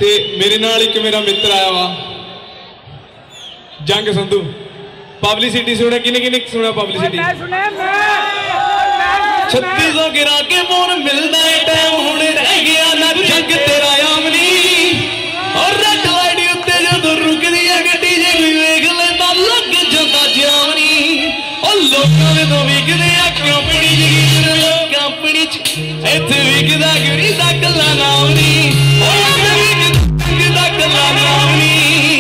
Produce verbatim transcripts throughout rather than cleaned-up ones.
ते मेरे नाल एक मेरा मित्र आया वा जंग संधू। पब्लिसिटी सुने किने किने सुना पब्लिसिटी? छत्ती सौ गिरा के मोर मिलना है टाइम हुणे रह गया ना जंग तेरा आमनी और रेड लाइट उत्ते जो रुकदी है गड्डी जे कोई वेख लेंदा लग जांदा जामनी और लोकां दे तो विकदे आ कंपनी जगीर लोकां अपनी इत्थे विकदा गिरी दा कल्ला नाम नी विकदा कल्ला नाम नी।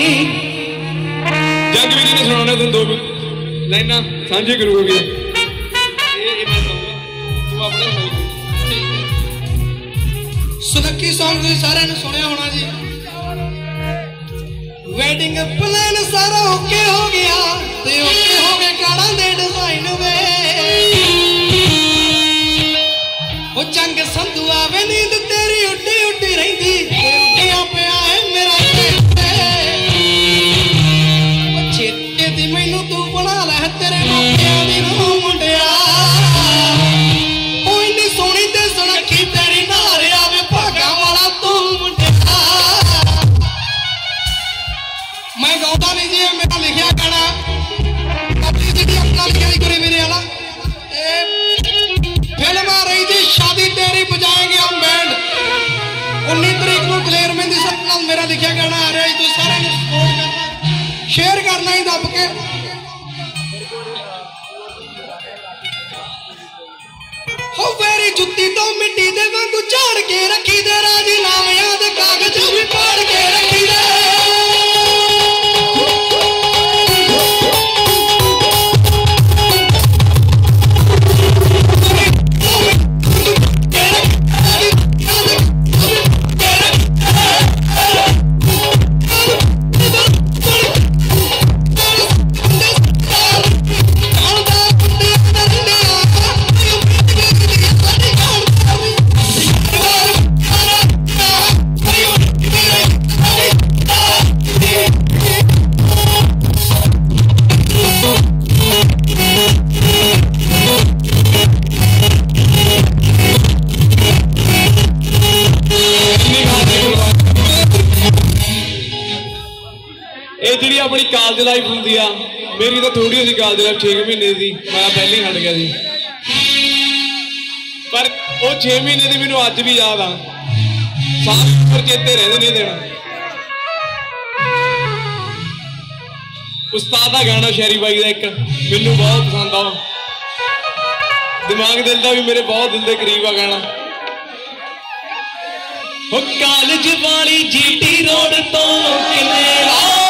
जंग वीर ने सुनाना तुम दो लाइना सांझे करोगे सुनक्की सॉन्ग तुसीं सारिआं ने सुनिया होना जी। वेडिंग प्लान सारा ओके हो गया ते ओके हो गए काड़ा दे डिजाइन वे ओ जंग संधू आवे नींद तेरी उड्डी उड्डी रहिंदी उड्डिया पिया है मेरा ओ चेते दी मैनू तू बना लै तेरे मापियां दी नूं मुंडिया ओ इन्नी सोहनी ते सुनक्खी तेरी नाल आवे भागा वाला तू मुंडिया। मैं गाउंदा नहीं जी मेरा लिखिया गाना पब्लिसिटी अपना लिखिया करी मेरे वाला फिल्म आ रही थी शादी तेरी बजाएंगे हम बैंड उन्नीस तरीक को दलेर मेहंदी साहब मेरा लिखिया गाना आ रहा है तो सारे सपोर्ट करना शेयर करना ही दब के। हो वेरी जुत्ती तो मिट्टी दे वांगू झाड़ के रखी दे राजीनामियां दे कागज भी पाड़ के रखी दे अपनी कॉलेज लाइफ होंगी आ मेरी तो थोड़ी सी कॉलेज लाइफ छे महीने की मैं पहले ही हट गया थी पर वो छे महीने की मैनू अज भी याद आ सारे चेते रहते नहीं देना। उस्ताद का गाना शहरी बाई का एक मैनू बहुत पसंद आ दिमाग दिल का भी मेरे बहुत दिल के करीब आ गाना। कॉलेज वाली जीटी रोड तो किले